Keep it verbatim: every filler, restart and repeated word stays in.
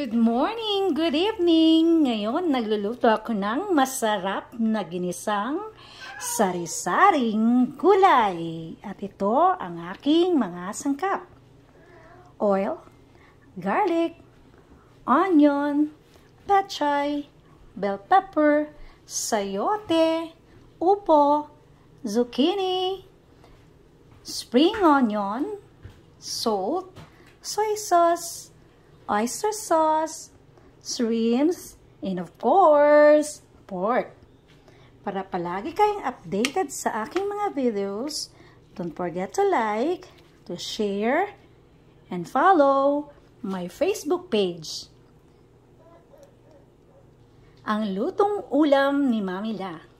Good morning, good evening. Ngayon, nagluluto ako ng masarap na ginisang sari-saring gulay. At ito ang aking mga sangkap. Oil, garlic, onion, pechay, bell pepper, sayote, upo, zucchini, spring onion, salt, soy sauce, oyster sauce, shrimps, and of course, pork. Para palagi kayong updated sa aking mga videos, don't forget to like, to share, and follow my Facebook page. Ang lutong ulam ni Mami La.